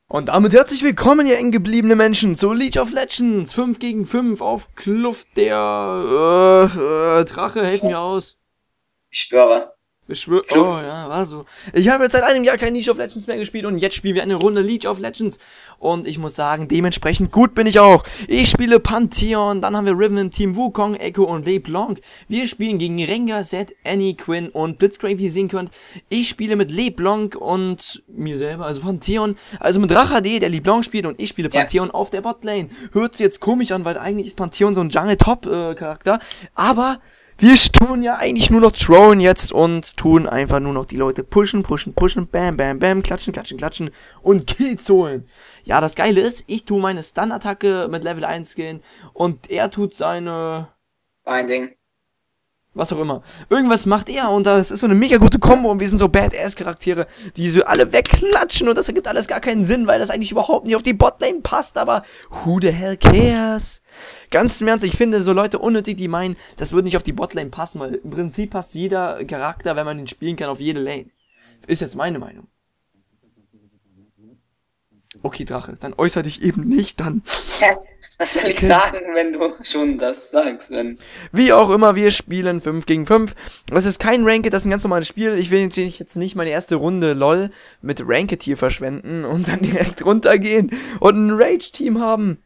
Und damit herzlich willkommen, ihr eng gebliebene Menschen, zu League of Legends 5 gegen 5 auf Kluft der Drache, helfen mir aus. Beschwörer. Oh ja, war so. Ich habe jetzt seit einem Jahr kein League of Legends mehr gespielt und jetzt spielen wir eine Runde League of Legends. Und ich muss sagen, dementsprechend gut bin ich auch. Ich spiele Pantheon, dann haben wir Riven im Team, Wukong, Echo und LeBlanc. Wir spielen gegen Rengar, Zed, Annie, Quinn und Blitzcrank, wie ihr sehen könnt. Ich spiele mit LeBlanc und mir selber, also Pantheon, also mit Rachade, der LeBlanc spielt, und ich spiele Pantheon auf der Botlane. Hört sich jetzt komisch an, weil eigentlich ist Pantheon so ein Jungle-Top-Charakter, aber wir tun ja eigentlich nur noch Throwen jetzt und tun einfach nur noch die Leute pushen, bam, bam, bam, klatschen und Kills holen. Ja, das Geile ist, ich tue meine Stun-Attacke mit Level 1 gehen und er tut seine... Binding. Was auch immer. Irgendwas macht er und das ist so eine mega gute Kombo und wir sind so Badass-Charaktere, die so alle wegklatschen und das ergibt alles gar keinen Sinn, weil das eigentlich überhaupt nicht auf die Botlane passt, aber who the hell cares? Ganz im Ernst, ich finde so Leute unnötig, die meinen, das würde nicht auf die Botlane passen, weil im Prinzip passt jeder Charakter, wenn man ihn spielen kann, auf jede Lane. Ist jetzt meine Meinung. Okay, Drache, dann äußere dich eben nicht, dann... Was soll ich sagen, wenn du schon das sagst? Wie auch immer, wir spielen 5 gegen 5. Das ist kein Ranked, das ist ein ganz normales Spiel. Ich will jetzt nicht meine erste Runde LOL mit Ranked hier verschwenden und dann direkt runtergehen und ein Rage-Team haben.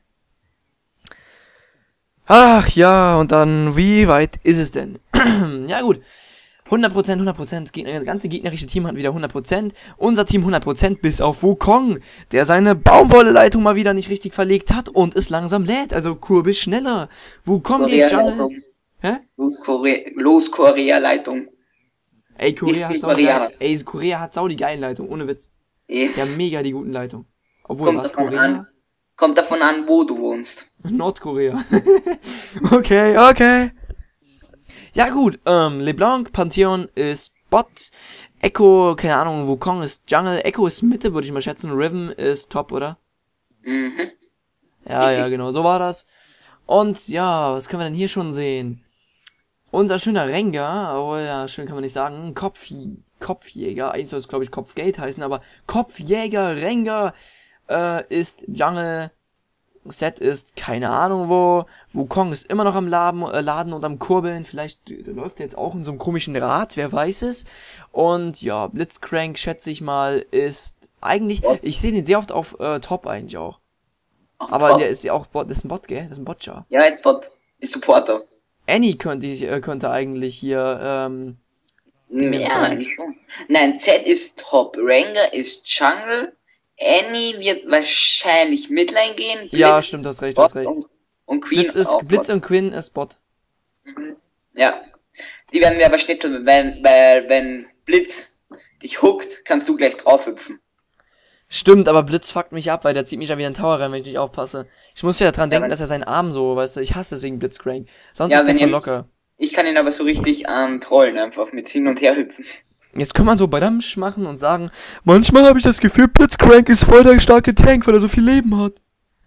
Ach ja, und dann, wie weit ist es denn? Ja gut. 100%, das ganze gegnerische Team hat wieder 100%, unser Team 100%, bis auf Wukong, der seine Baumwolle-Leitung mal wieder nicht richtig verlegt hat und es langsam lädt, also Kurbisch schneller. Wukong geht Jungle. Hä? Los Korea-Leitung. Ey, Korea hat sau die geilen Leitungen, ohne Witz. Die haben mega die guten Leitungen. Obwohl, was, Korea? Kommt davon an, wo du wohnst. Nordkorea. Okay. Ja gut, LeBlanc, Pantheon ist Bot, Echo, keine Ahnung, Wukong ist Jungle, Echo ist Mitte, würde ich mal schätzen, Riven ist Top, oder? Mhm. Ja, genau, so war das. Und ja, was können wir denn hier schon sehen? Unser schöner Rengar, oh ja, schön kann man nicht sagen, Kopfjäger, eigentlich soll es glaube ich Kopfgeld heißen, aber Kopfjäger Rengar ist Jungle. Zed ist keine Ahnung wo. Wukong ist immer noch am Laden und am Kurbeln. Vielleicht läuft er jetzt auch in so einem komischen Rad, wer weiß es. Und ja, Blitzcrank, schätze ich mal, ist eigentlich... Ich sehe den sehr oft auf Top eigentlich auch. Aber Top. Der ist ja auch Bot, das ist ein Bot, gell? Das ist ein Botcher. Ja, ist Bot. Ist Supporter. Annie könnte eigentlich hier... ja, eigentlich schon. Nein, Zed ist Top. Rengar ist Jungle. Annie wird wahrscheinlich Midline gehen. Blitz, ja, stimmt, hast recht. Und Queen Blitz und Quinn ist Bot. Mhm. Ja. Die werden wir aber schnitzeln, weil wenn Blitz dich hookt, kannst du gleich drauf hüpfen. Stimmt, aber Blitz fuckt mich ab, weil der zieht mich ja wieder in den Tower rein, wenn ich nicht aufpasse. Ich muss ja dran denken, dass er seinen Arm so, weißt du, ich hasse deswegen Blitzcrank. Sonst ist er voll locker. Ich kann ihn aber so richtig trollen, einfach mit hin und her hüpfen. Jetzt kann man so Badamsch machen und sagen, manchmal habe ich das Gefühl, Blitzcrank ist voll der starke Tank, weil er so viel Leben hat.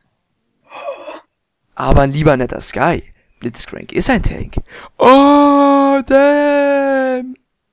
Aber ein lieber netter Sky, Blitzcrank ist ein Tank. Oh, damn!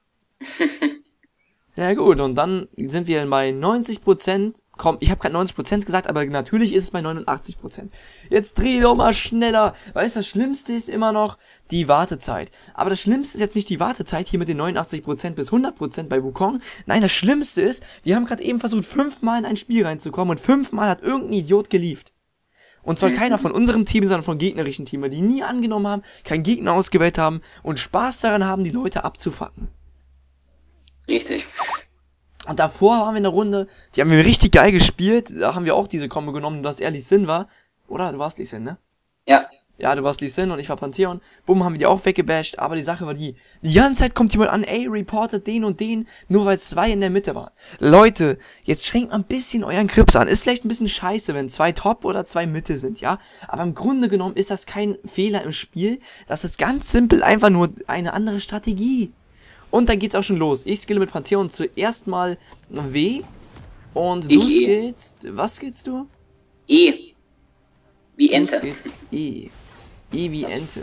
Ja gut, und dann sind wir bei 90%. Komm, ich habe gerade 90% gesagt, aber natürlich ist es bei 89%. Jetzt dreh doch mal schneller. Weißt du, das Schlimmste ist immer noch die Wartezeit. Aber das Schlimmste ist jetzt nicht die Wartezeit hier mit den 89% bis 100% bei Wukong. Nein, das Schlimmste ist, wir haben gerade eben versucht, 5-mal in ein Spiel reinzukommen und 5-mal hat irgendein Idiot gelieft. Und zwar keiner von unserem Team, sondern von gegnerischen Team, weil die nie angenommen haben, keinen Gegner ausgewählt haben und Spaß daran haben, die Leute abzufacken. Richtig. Und davor waren wir in der Runde, die haben wir richtig geil gespielt, da haben wir auch diese Kombo genommen, dass er Lee Sin war. Oder? Du warst Lee Sin, ne? Ja. Ja, du warst Lee Sin und ich war Pantheon. Bumm, haben wir die auch weggebasht, aber die Sache war die ganze Zeit kommt jemand an, ey, reportet den und den, nur weil 2 in der Mitte waren. Leute, jetzt schränkt mal ein bisschen euren Grips an. Ist vielleicht ein bisschen scheiße, wenn 2 Top oder 2 Mitte sind, ja? Aber im Grunde genommen ist das kein Fehler im Spiel. Das ist ganz simpel einfach nur eine andere Strategie. Und dann geht's auch schon los. Ich skille mit Pantheon zuerst mal W. Und du skillst... Was skillst du? E. Wie Ente. Du skillst E. E wie Ente.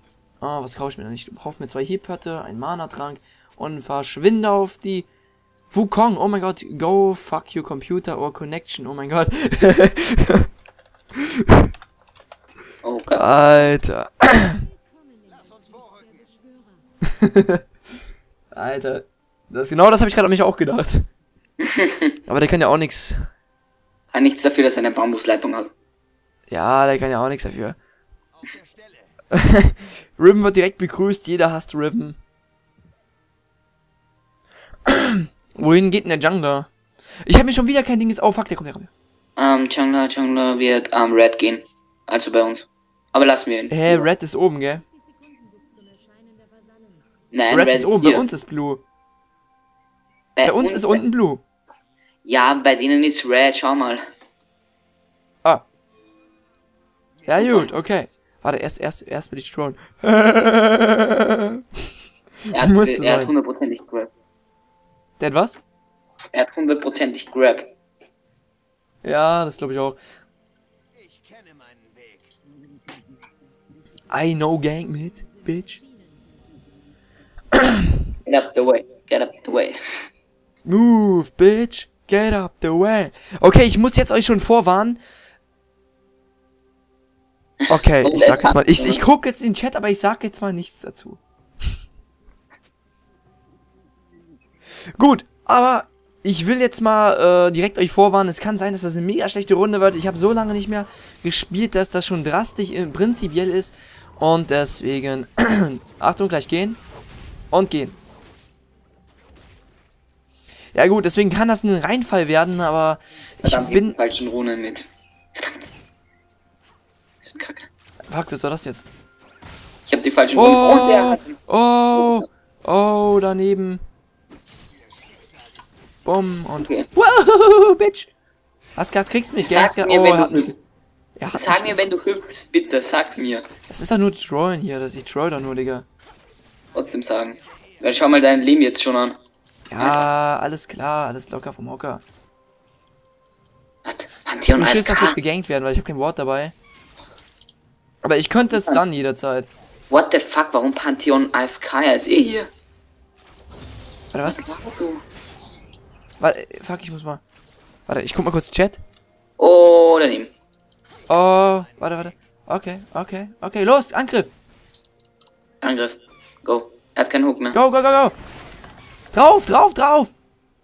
Was kaufe ich mir denn? Ich kaufe mir 2 Hebhörte, einen Mana-Trank und verschwinde auf die Wukong, oh mein Gott, go fuck your computer or connection, oh mein Gott. Oh Gott. Alter. Alter. Genau das habe ich gerade an mich auch gedacht. Aber der kann ja auch nichts. Kann nichts dafür, dass er eine Bambusleitung hat. Ja, der kann ja auch nichts dafür. Riven wird direkt begrüßt, jeder hasst Riven. Wohin geht denn der Jungler? Ich habe mir schon wieder kein Ding. Oh fuck, der kommt. Jungler wird Red gehen. Also bei uns. Aber lassen wir ihn. Red ist oben, gell? Nein, Red ist oben, hier. bei uns ist Blue. Bei uns ist unten Blue. Ja, bei denen ist Red, schau mal. Ah. Ja gut, okay. Warte, erst will ich throwen. Er hat hundertprozentig Grab. Der hat was? Er hat hundertprozentig Grab. Ja, das glaube ich auch. Ich kenne meinen Weg. I know gang mit, bitch. Get up the way. Get up the way. Move, bitch. Get up the way. Okay, ich muss jetzt euch schon vorwarnen. Okay, ich sag jetzt mal. Ich gucke jetzt in den Chat, aber ich sag jetzt mal nichts dazu. Gut, aber ich will jetzt mal direkt euch vorwarnen. Es kann sein, dass das eine mega schlechte Runde wird. Ich habe so lange nicht mehr gespielt, dass das schon drastisch prinzipiell ist. Und deswegen, Achtung, gleich gehen. Und gehen. Ja gut, deswegen kann das ein Reinfall werden, aber Verdammt, ich bin... die falschen Runen mit. Verdammt. Das wird kacke. Fuck, was war das jetzt? Ich hab die falschen Runen. Und der hat... Oh, daneben. Bumm und... Okay. Wow, Bitch! Hast grad, kriegst mich, gell? Sag mir, wenn du hüpfst. Sag mir, wenn du hüpfst, bitte, sag's mir. Das ist doch nur Trollen hier, ich troll doch nur, Digga. Trotzdem sagen. Weil schau mal dein Leben jetzt schon an. Ja, alles klar, alles locker vom Hocker. Was? Pantheon Ich schiss, dass wir jetzt AFK? gegankt werden, weil ich habe kein Wort dabei. Aber ich könnte es dann jederzeit. What the fuck, warum Pantheon AFK? Er ist eh hier. Warte, was? Warum du? Warte, fuck, ich muss mal... Warte, ich guck mal kurz Chat. Oh, daneben. Oh, warte. Okay, los, Angriff. Angriff. Go. Er hat keinen Hook mehr. Go. Drauf.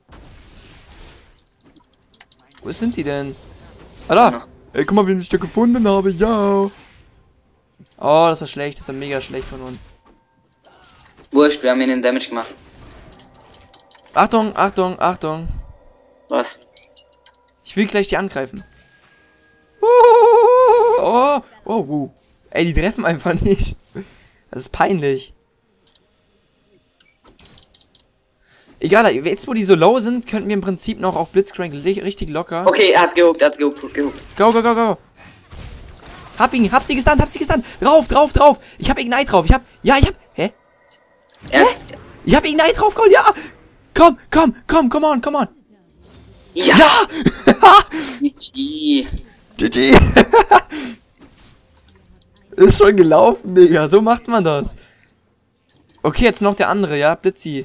Wo sind die denn? Ah, da. Ey, guck mal, wen ich da gefunden habe, ja. Oh, das war schlecht, das war mega schlecht von uns. Wurscht, wir haben ihnen Damage gemacht. Achtung. Was? Ich will gleich die angreifen. Oh. Ey, die treffen einfach nicht. Das ist peinlich. Egal, jetzt wo die so low sind, könnten wir im Prinzip noch auch Blitzcrank richtig locker. Okay, er hat gehuckt. Go. Hab sie gestunt. Drauf. Ich hab Ignite drauf. Hä? Ich hab Ignite drauf, komm, ja. Come on. Ja! GG. GG. Ist schon gelaufen, Digga. So macht man das. Okay, jetzt noch der andere, ja? Blitzi.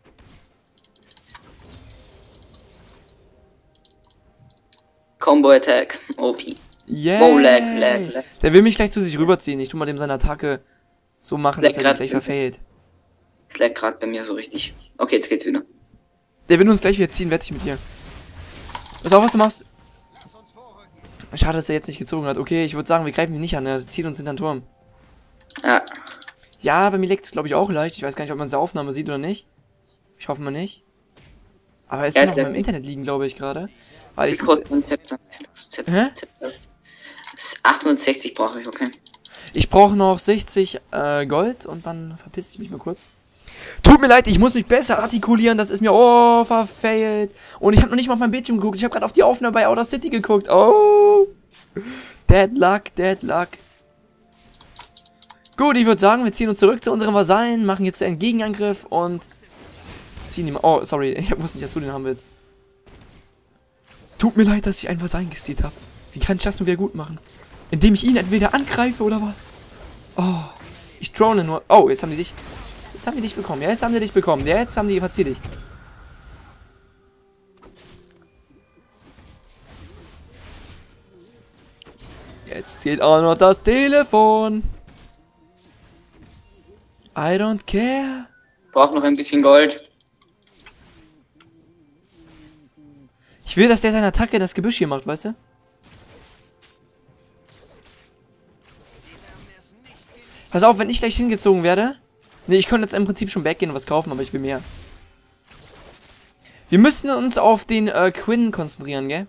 Combo Attack. OP. Yeah. Oh, lag. Der will mich gleich zu sich rüberziehen. Ich tu mal dem seine Attacke so machen, dass er grad gleich verfehlt. Es lag gerade bei mir so richtig. Okay, jetzt geht's wieder. Der will uns gleich wieder ziehen, wette ich mit dir. Pass auf, was du machst. Schade, dass er jetzt nicht gezogen hat. Okay, ich würde sagen, wir greifen ihn nicht an. Er zieht uns hinter den Turm. Ja. Ja, bei mir leckt es, glaube ich, auch leicht. Ich weiß gar nicht, ob man seine Aufnahme sieht oder nicht. Ich hoffe mal nicht. Aber er ist noch beim Internet liegen, glaube ich, gerade. Weil ich... kostet ein Zepter? Hä? 860 brauche ich, okay. Ich brauche noch 60 Gold und dann verpiss ich mich mal kurz. Tut mir leid, ich muss mich besser artikulieren, das ist mir, verfailt. Und ich habe noch nicht mal auf mein Bildschirm geguckt, ich habe gerade auf die Aufnahme bei Outer City geguckt. Oh, dead luck. Gut, ich würde sagen, wir ziehen uns zurück zu unseren Vasallen, machen jetzt einen Gegenangriff und ziehen ihn. Oh, sorry, ich wusste nicht, dass du den haben willst. Tut mir leid, dass ich einen Vasallen gestealt habe. Wie kann ich das nur wieder gut machen? Indem ich ihn entweder angreife oder was? Oh, ich drone nur. Oh, jetzt haben die dich. Jetzt haben die dich bekommen. Ja, jetzt haben die dich bekommen. Ja, jetzt haben die verzieh dich. Jetzt geht auch noch das Telefon. I don't care. Braucht noch ein bisschen Gold. Ich will, dass der seine Attacke in das Gebüsch hier macht, weißt du? Pass auf, wenn ich gleich hingezogen werde. Ne, ich könnte jetzt im Prinzip schon weggehen und was kaufen, aber ich will mehr. Wir müssen uns auf den Quinn konzentrieren, gell?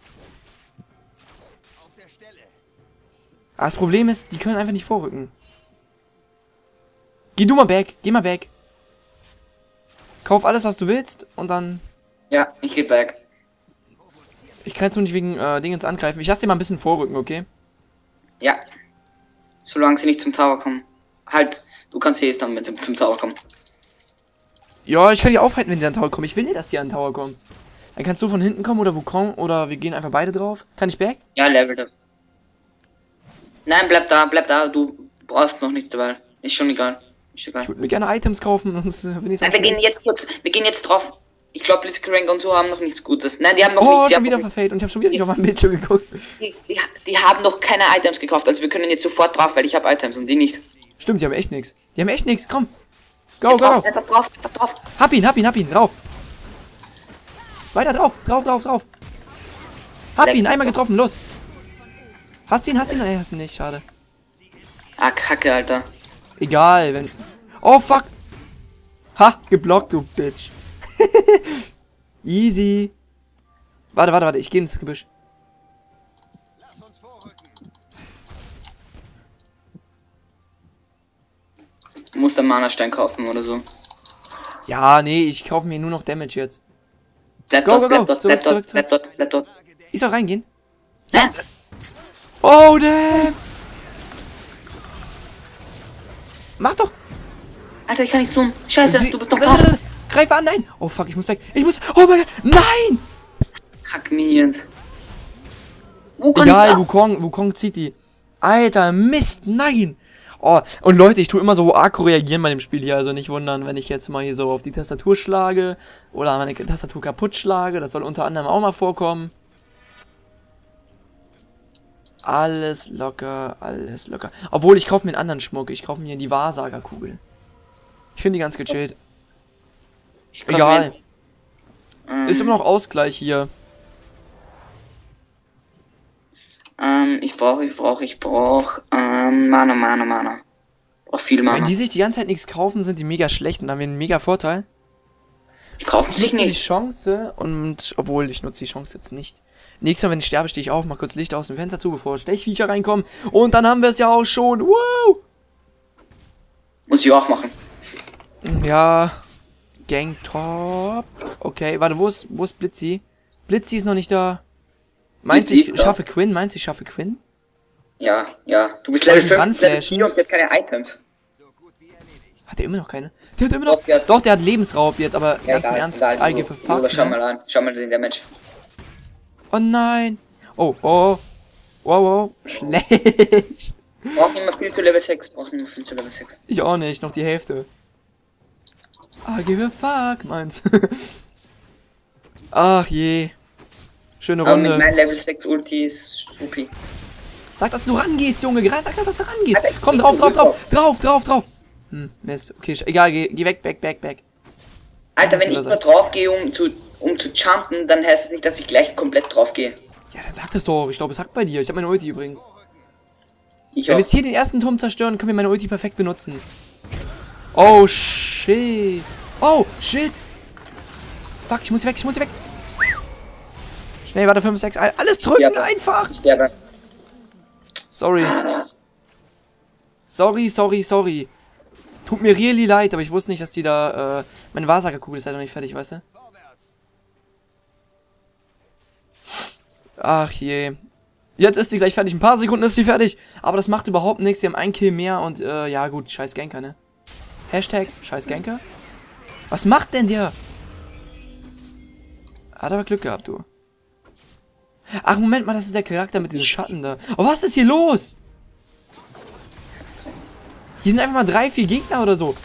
Aber das Problem ist, die können einfach nicht vorrücken. Geh du mal back, geh mal back. Kauf alles, was du willst und dann... Ja, ich geh back. Ich kann jetzt nur nicht wegen Dingens angreifen. Ich lasse dir mal ein bisschen vorrücken, okay? Ja. Solange sie nicht zum Tower kommen. Halt, du kannst jetzt dann, wenn sie zum Tower kommen. Ja, ich kann die aufhalten, wenn die an den Tower kommen. Ich will nicht, dass die an den Tower kommen. Dann kannst du von hinten kommen oder Wukong oder wir gehen einfach beide drauf. Kann ich back? Ja, Level up. Nein, bleib da, du brauchst noch nichts dabei. Ist schon egal. Ist egal. Ich würde mir gerne Items kaufen, sonst bin ich Nein, wir gehen jetzt drauf. Ich glaube, Blitzcrank und so haben noch nichts Gutes. Nein, die haben noch oh, nichts. schon wieder verfehlt und ich habe schon wieder nicht auf meinem Bildschirm geguckt. Die haben noch keine Items gekauft, also wir können jetzt sofort drauf, weil ich habe Items und die nicht. Stimmt, die haben echt nichts. Die haben echt nichts, komm. Go, go. Einfach drauf. Hab ihn, drauf. Weiter drauf. Hab ihn, einmal getroffen, los. Hast du ihn? Nein, hast du nicht, schade. Ah, Kacke, Alter. Egal, wenn... Oh, fuck. Ha, geblockt, du Bitch. Easy. Warte, ich gehe ins Gebüsch. Du musst einen Mana-Stein kaufen oder so. Ja, nee, ich kaufe mir nur noch Damage jetzt. Bleib dort. Ich soll reingehen? Ja. Oh, damn. Mach doch. Alter, ich kann nicht zoomen. Scheiße, du bist noch drauf. Greif an, nein. Oh, fuck, ich muss weg. Oh mein Gott, nein. Kack Minions. Egal, Wukong zieht die. Alter, Mist, nein. Oh, und Leute, ich tue immer so arg reagieren bei dem Spiel hier, also nicht wundern, wenn ich jetzt mal hier so auf die Tastatur schlage oder meine Tastatur kaputt schlage, das soll unter anderem auch mal vorkommen. Alles locker. Obwohl, ich kaufe mir einen anderen Schmuck, ich kaufe mir die Wahrsagerkugel. Ich finde die ganz gechillt. Egal. Ist immer noch Ausgleich hier. Ich brauch Mana. Brauch viel Mana. Wenn die sich die ganze Zeit nichts kaufen, sind die mega schlecht und haben wir einen mega Vorteil. Die kaufen sich Die nicht. Chance und, obwohl, ich nutze die Chance jetzt nicht. Nächstes Mal, wenn ich sterbe, stehe ich auf, mach kurz Licht aus dem Fenster zu, bevor Stechviecher reinkommen. Und dann haben wir es ja auch schon. Wow! Muss ich auch machen. Ja. Gangtop. Okay, warte, wo ist Blitzy? Blitzy ist noch nicht da. Meinst du, ich schaffe Quinn? Ja. Du bist Soll Level ich 5, Level ranflashen? 4 und sie hat keine Items. Hat der immer noch keine? Der hat immer noch... Doch, der hat- Doch, der hat Lebensraub jetzt, aber Ja, ganz im egal, Ernst, egal, I give a du, fuck. schau Ne? mal an. Schau mal den Damage. Oh nein. Oh. Wow. Schlecht. Braucht nicht mehr viel zu Level 6. Ich auch nicht, noch die Hälfte. I give a fuck, meins. Ach je. Schöne Aber mit Runde. meinem Level 6 Ulti ist supi. Sag, dass du rangehst, Junge. Sag, dass du rangehst. Alter, Komm, ich drauf. Mist. Okay, egal, geh weg. Alter, wenn ich nur drauf gehe, um zu jumpen, dann heißt es nicht, dass ich gleich komplett drauf gehe. Ja, dann sag das doch. Ich glaube, es hackt bei dir. Ich habe meine Ulti übrigens. Ich Wenn auch. wir jetzt hier den ersten Turm zerstören, können wir meine Ulti perfekt benutzen. Oh, shit. Fuck, ich muss hier weg. Schnell, warte, 5, 6, alles drücken Ja. einfach. Ich sterbe. Sorry. Tut mir really leid, aber ich wusste nicht, dass die da, meine Wahrsagerkugel ist halt noch nicht fertig, weißt du? Ach je. Jetzt ist sie gleich fertig. Ein paar Sekunden ist sie fertig. Aber das macht überhaupt nichts. Sie haben einen Kill mehr und, ja gut, scheiß Ganker, ne? Hashtag scheiß Ganker. Was macht denn der? Hat aber Glück gehabt, du. Ach, Moment mal, das ist der Charakter mit diesem Schatten da. Oh, was ist hier los? Hier sind einfach mal 3, 4 Gegner oder so.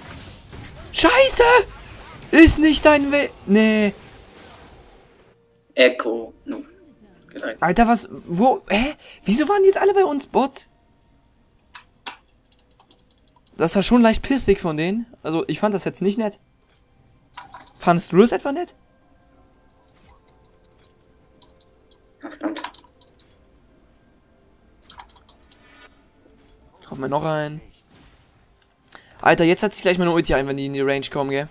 Scheiße! Ist nicht dein Weg. Nee. Echo. No. Gesagt. Alter, was? Wo? Hä? Wieso waren die jetzt alle bei uns Bot? Das war schon leicht pissig von denen. Also, ich fand das jetzt nicht nett. Fandest du das etwa nett? Ach, verdammt. Kaufen wir noch einen. Alter, jetzt hat sich gleich meine Ulti ein, wenn die in die Range kommen, gell?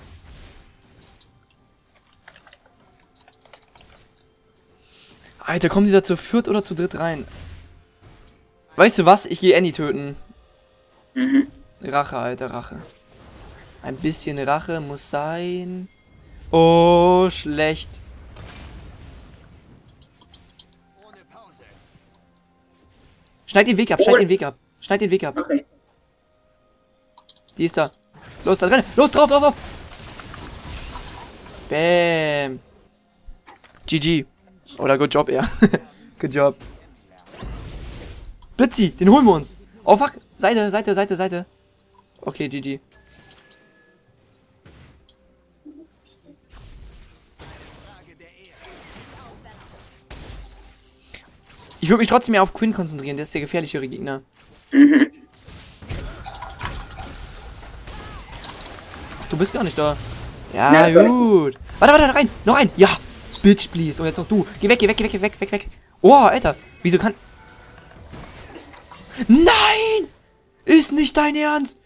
Alter, kommen die da zu viert oder zu dritt rein? Weißt du was? Ich gehe Annie töten. Mhm. Rache, Alter, Rache. Ein bisschen Rache muss sein. Oh, schlecht. Ohne Pause. Schneid den Weg ab, schneid den Weg ab. Schneid den Weg ab. Okay. Die ist da. Los, da drin. Los, drauf, drauf, drauf. Bam. GG. Oder good job, eher. Good job. Blitzi, den holen wir uns. Oh, fuck. Seite, Seite, Seite, Seite. Okay, GG. Ich würde mich trotzdem mehr auf Quinn konzentrieren. Der ist der gefährlichere Gegner. Mhm. Ach, du bist gar nicht da. Ja, Ja, das war gut. Warte, warte, noch ein. Noch ein. Ja. Bitch, please. Und jetzt noch du. Geh weg, geh weg, geh weg, geh weg, weg, weg. Oh, Alter. Wieso kann... Nein! Ist nicht dein Ernst.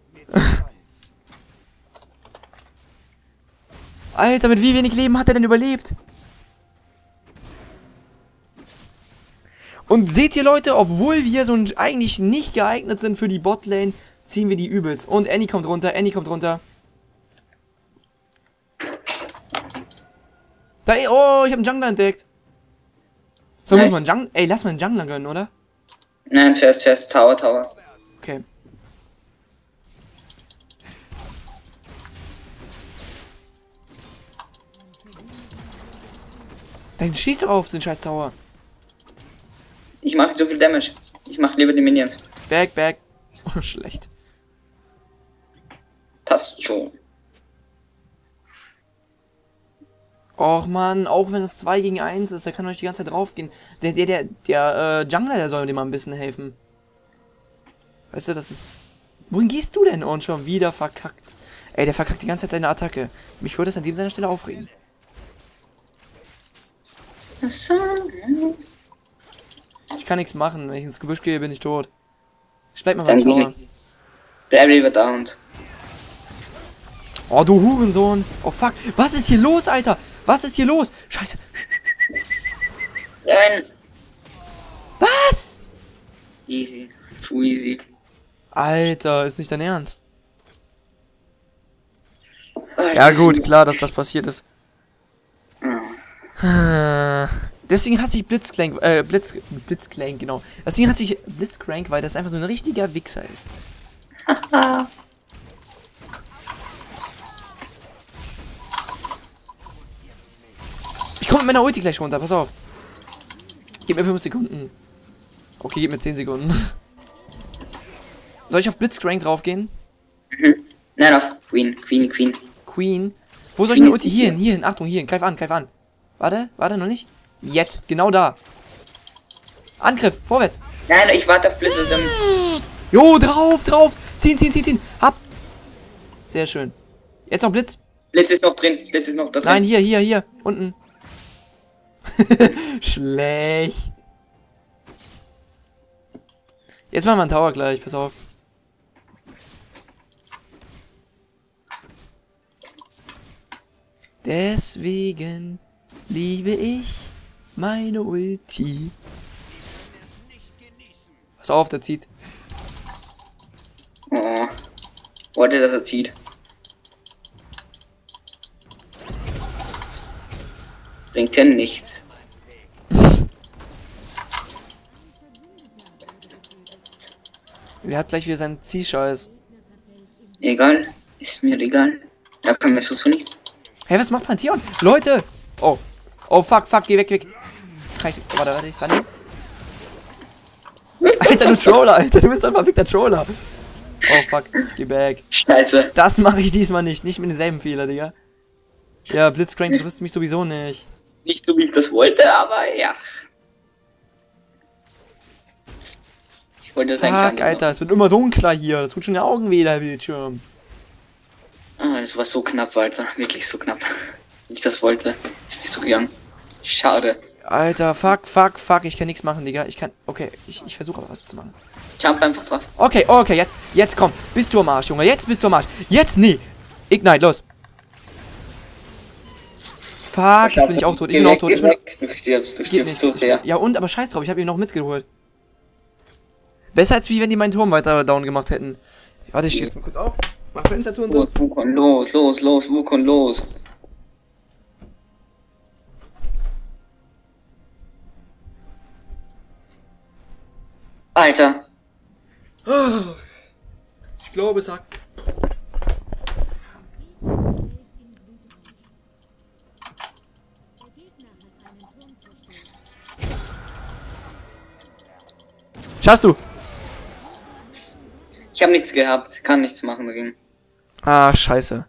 Alter, mit wie wenig Leben hat er denn überlebt? Und seht ihr, Leute, obwohl wir so eigentlich nicht geeignet sind für die Botlane, ziehen wir die übelst. Und Annie kommt runter, Annie kommt runter. Da, oh, ich habe einen Jungler entdeckt. So, muss Nice. man Jungler... Ey, lass mal einen Jungler gönnen, oder? Nein, Chest, Tower, Tower. Okay. Dann schieß doch auf den scheiß Tower. Ich mache so viel Damage. Ich mache lieber die Minions. Back, back. Oh, schlecht. Passt schon. Och man, auch wenn es 2 gegen 1 ist, der kann euch die ganze Zeit draufgehen. Der Jungler, der soll dir mal ein bisschen helfen. Weißt du, das ist... Wohin gehst du denn? Und schon wieder verkackt. Ey, der verkackt die ganze Zeit seine Attacke. Mich würde es an dem seiner Stelle aufregen. Ich kann nichts machen. Wenn ich ins Gebüsch gehe, bin ich tot. Ich bleib mal beim Dann Tower. bleib lieber da und. Oh, du Hurensohn. Oh, fuck. Was ist hier los, Alter? Was ist hier los? Scheiße. Nein. Was? Easy. Zu easy. Alter, ist nicht dein Ernst? Ja gut, klar, dass das passiert ist. Deswegen hasse ich Blitzcrank, Blitzcrank, genau. Deswegen hasse ich Blitzcrank, weil das einfach so ein richtiger Wichser ist. Ich komme mit meiner Ulti gleich runter, pass auf. Gib mir 5 Sekunden. Okay, gib mir 10 Sekunden. Soll ich auf Blitzcrank draufgehen? Mhm. Nein, auf Queen. Queen? Wo soll ich meine Ulti? Hierhin, Achtung, hierhin, greif an. Warte, noch nicht. Jetzt, genau da. Angriff, vorwärts. Nein, ich warte auf Blitz. Jo, drauf. Ziehen. Hab. Sehr schön. Jetzt noch Blitz. Blitz ist noch drin. Nein, hier. Unten. Schlecht. Jetzt machen wir einen Tower gleich, pass auf. Deswegen liebe ich meine Ulti. Pass auf, der zieht. Oh. Wollte, dass er zieht. Bringt ja nichts. Er hat gleich wieder seinen Ziehscheiß. Egal. Ist mir egal. Da kann mir so nicht. Hey, was macht Pantheon? Leute! Oh, fuck, geh weg. Warte, ich Sunny. Alter, du Troller, Alter, du bist einfach weg der Troller. Oh, fuck, geh back. Scheiße. Das mache ich diesmal nicht mit denselben Fehler, Digga. Ja, Blitzcrank, du triffst mich sowieso nicht. Nicht so, wie ich das wollte, aber ja. Ich wollte das eigentlich Fuck, eigentlich Alter, es wird immer dunkler hier. Das tut schon die Augen weh, der Bildschirm. Ah, das war so knapp, Alter. Wirklich so knapp. Wie ich das wollte. Ist nicht so gegangen. Schade. Alter, fuck. Ich kann nichts machen, Digga. Okay, ich versuche aber was zu machen. Jump einfach drauf. Okay, jetzt komm. Bist du am Arsch, Junge. Jetzt bist du am Arsch. Jetzt, nee. Ignite, los. Fuck, jetzt bin ich auch tot. Ich bin auch tot. Du stirbst so sehr. Ja und, aber scheiß drauf, ich habe ihn noch mitgeholt. Besser als wie wenn die meinen Turm weiter down gemacht hätten. Warte, ich stehe jetzt mal kurz auf. Mach Fenster zu und so. Los, Wukong, los, Wukong, los. Alter. Ich glaube, es sagt. Schaffst du? Ich habe nichts gehabt, kann nichts machen dagegen. Ah, scheiße.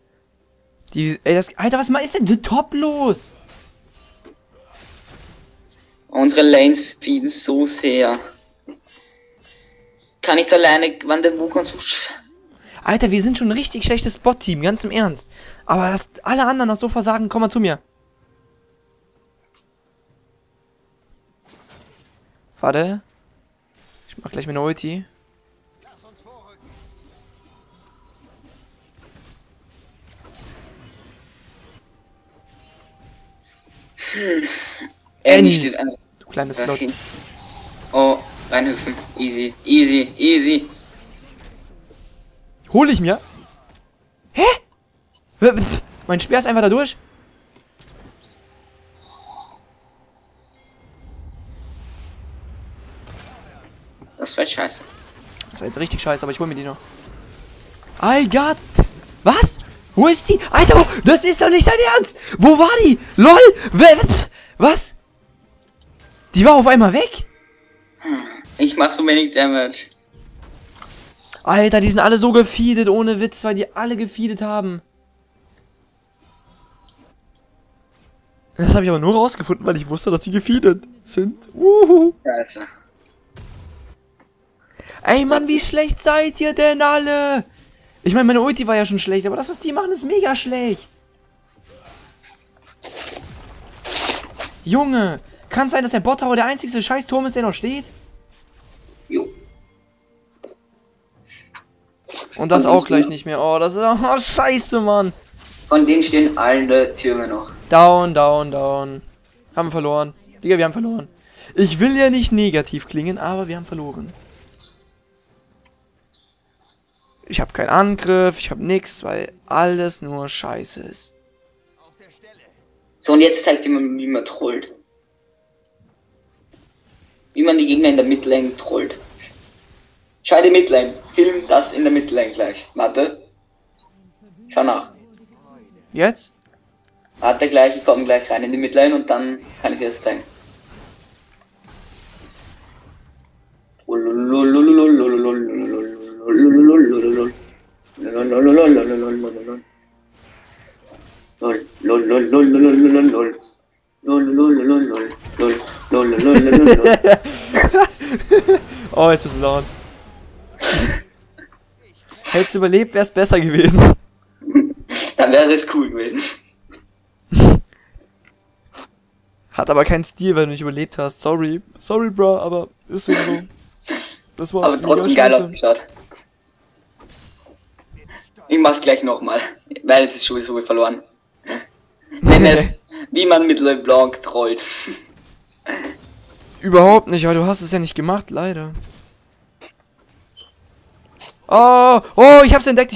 Alter, was ist denn top los? Unsere Lanes feeden so sehr. Kann nichts alleine, wann der Wukong so... Alter, wir sind schon ein richtig schlechtes Bot-Team, ganz im Ernst. Aber dass alle anderen noch so versagen, komm mal zu mir. Warte. Ich mach gleich meine Ulti. Lass uns vorrücken. Annie steht an. Du kleines Slot. Oh, reinhüpfen. Easy. Hol ich mir? Hä? Mein Speer ist einfach da durch? Das war scheiße. Das war jetzt richtig scheiße, aber ich hol mir die noch. I got... Was? Wo ist die? Alter, das ist doch nicht dein Ernst! Wo war die? LOL! Was? Die war auf einmal weg? Ich mach so wenig Damage. Alter, die sind alle so gefeedet, ohne Witz, weil die alle gefeedet haben. Das habe ich aber nur rausgefunden, weil ich wusste, dass die gefeedet sind. Scheiße. Ey, Mann, wie schlecht seid ihr denn alle? Ich meine, meine Ulti war ja schon schlecht, aber das, was die machen, ist mega schlecht. Junge, kann es sein, dass der Bot Tower der einzigste Scheißturm ist, der noch steht? Jo. Und das auch gleich nicht mehr. Oh, das ist... Oh, scheiße, Mann. Von denen stehen alle Türme noch. Down. Haben wir verloren. Digga, wir haben verloren. Ich will ja nicht negativ klingen, aber wir haben verloren. Ich habe keinen Angriff, ich habe nichts, weil alles nur scheiße ist. Auf der Stelle. So, und jetzt zeigt jemand, wie man trollt. Wie man die Gegner in der Midlane trollt. Schau die Midlane. Film das in der Midlane gleich. Warte. Schau nach. Jetzt? Warte gleich, ich komme gleich rein in die Midlane und dann kann ich dir das zeigen. Oh, jetzt bist du laut. Hättest du überlebt, wär's besser gewesen. Dann wäre es cool gewesen. Hat aber keinen Stil, weil du nicht überlebt hast. Sorry, bro, aber ist so. Das war Aber trotzdem geil ausgeschaut. Ich mach's gleich nochmal, weil es ist sowieso verloren. Nenn es, wie man mit LeBlanc trollt. Überhaupt nicht, aber du hast es ja nicht gemacht, leider. Oh, ich hab's entdeckt.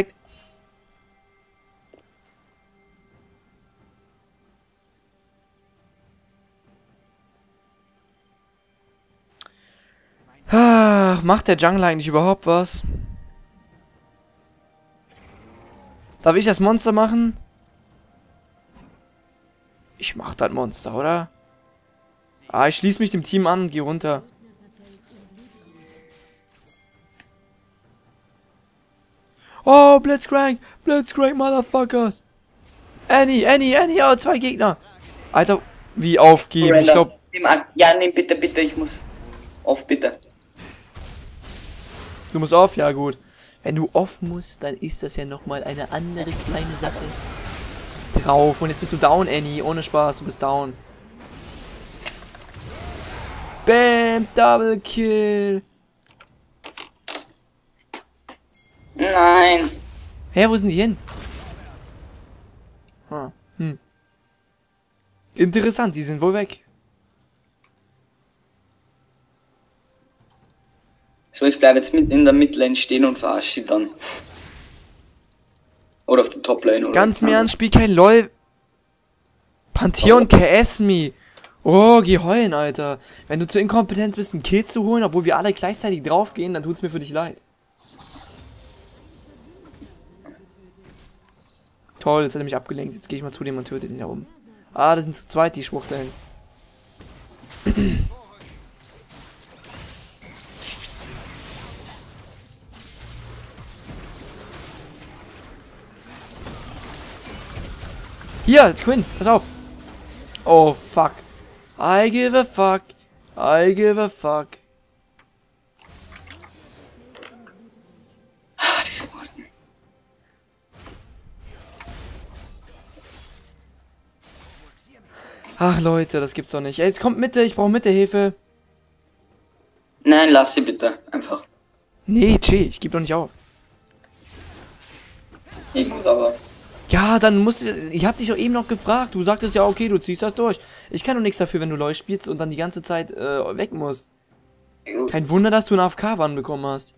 Ach, macht der Jungler eigentlich überhaupt was? Darf ich das Monster machen? Ich mach das Monster, oder? Ah, ich schließe mich dem Team an und geh runter. Oh, Blitzcrank, Motherfuckers. Annie, oh, 2 Gegner. Alter, wie aufgeben? Ich glaube... Ja, nimm bitte, bitte, ich muss... Auf, bitte. Du musst auf? Ja, gut. Wenn du off musst, dann ist das ja nochmal eine andere kleine Sache. Drauf. Und jetzt bist du down, Annie. Ohne Spaß, du bist down. Bam, Double Kill. Nein. Hä, wo sind die hin? Ah, Interessant, die sind wohl weg. So, ich bleibe jetzt mit in der Midlane stehen und verarsche sie dann. Oder auf der Toplane, oder? Ganz im Ernst, spiel kein LOL. Pantheon KS me. Oh, geh heulen, Alter. Wenn du zu inkompetent bist, einen Kill zu holen, obwohl wir alle gleichzeitig draufgehen, dann tut's mir für dich leid. Toll, jetzt hat er mich abgelenkt. Jetzt gehe ich mal zu dem und töte den da oben. Ah, das sind zu zweit, die Schwuchteln. Hier, Quinn, pass auf. Oh, fuck. I give a fuck. I give a fuck. Ah, diese Worte. Ach, Leute, das gibt's doch nicht. Ey, jetzt kommt Mitte, ich brauche Mitte-Hilfe. Nein, lass sie bitte. Einfach. Nee, Che, ich geb doch nicht auf. Ich muss aber. Ja, dann muss ich hab dich doch eben noch gefragt. Du sagtest ja, okay, du ziehst das durch. Ich kann doch nichts dafür, wenn du LoL spielst und dann die ganze Zeit weg musst. Kein Wunder, dass du einen AFK-Bann bekommen hast.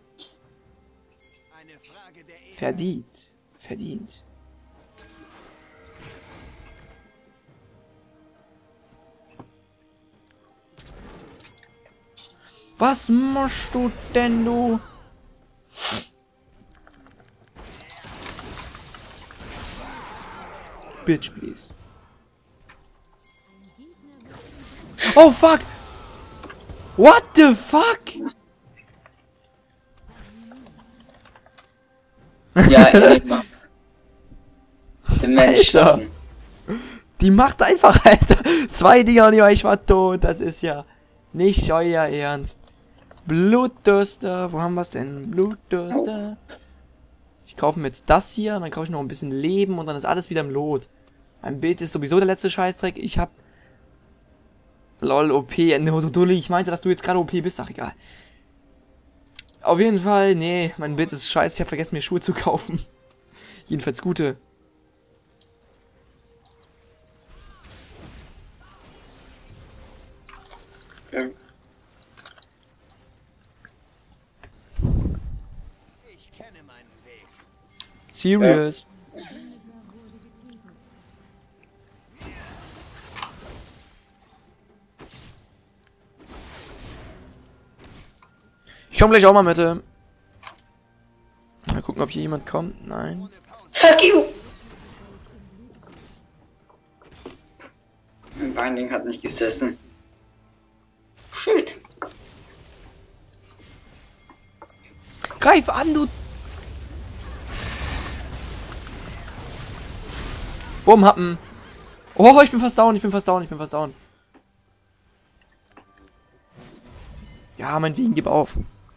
Eine Frage der Ehre. Verdient. Verdient. Was machst du denn, du? Bitch, please. Oh, fuck! What the fuck? Ja, ich mach's. Den Mensch. Alter. Die macht einfach, Alter. 2 Dinger und ich war tot. Das ist ja nicht euer Ernst. Blutdurster. Wo haben wir's denn? Blutdurster. Ich kaufe mir jetzt das hier. Und dann kaufe ich noch ein bisschen Leben. Und dann ist alles wieder im Lot. Mein Bild ist sowieso der letzte Scheißdreck. Ich hab... Lol, OP. Dulli, ich meinte, dass du jetzt gerade OP bist. Ach, egal. Auf jeden Fall, nee, mein Bild ist scheiße. Ich habe vergessen, mir Schuhe zu kaufen. Jedenfalls gute. Ja. Ich kenne meinen Weg. Serious. Ich komme gleich auch mal mit. Mal gucken, ob hier jemand kommt. Nein. Fuck you! Mein Binding hat nicht gesessen. Shit. Greif an, du... Bumm, Happen. Oh, ich bin fast down, ich bin fast down, ich bin fast down. Ja, meinetwegen, gib auf.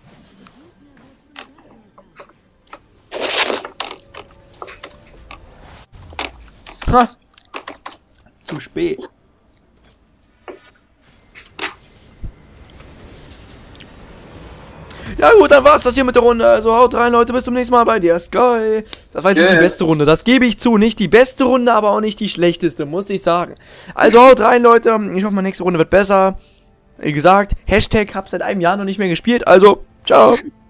Ha! Zu spät. Ja gut, dann war's das hier mit der Runde. Also haut rein, Leute, bis zum nächsten Mal bei dir, Sky. Das war jetzt nicht die beste Runde, das gebe ich zu. Nicht die beste Runde, aber auch nicht die schlechteste, muss ich sagen. Also haut rein, Leute. Ich hoffe, meine nächste Runde wird besser. Wie gesagt, Hashtag hab seit einem Jahr noch nicht mehr gespielt. Also, ciao.